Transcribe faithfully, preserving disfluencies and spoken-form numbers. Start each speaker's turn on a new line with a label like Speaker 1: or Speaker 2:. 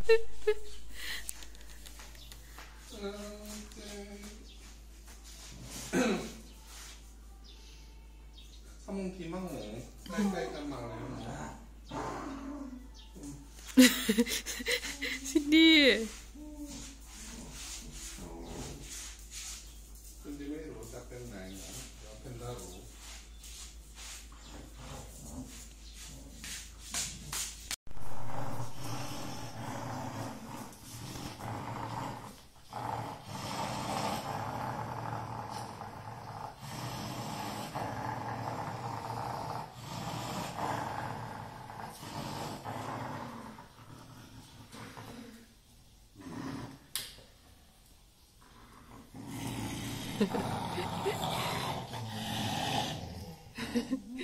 Speaker 1: ถ้ามึงกินมั่งหมูใกล้ๆกันมาเลยหมู
Speaker 2: ซิดดี้
Speaker 1: คุณจะไม่รู้จะเป็นไหนนะเดี๋ยวเป็นได้รู้
Speaker 2: Ha ha ha.